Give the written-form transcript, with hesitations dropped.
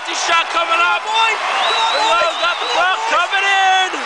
Penalty shot coming up. Come on, boys! Come on, boys! Got the puck coming in.